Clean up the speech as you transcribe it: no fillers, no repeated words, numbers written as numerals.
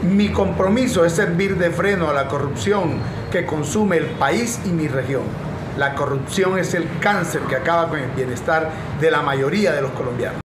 Mi compromiso es servir de freno a la corrupción que consume el país y mi región. La corrupción es el cáncer que acaba con el bienestar de la mayoría de los colombianos.